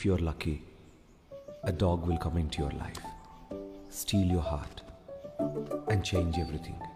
If you're lucky, a dog will come into your life, steal your heart, and change everything.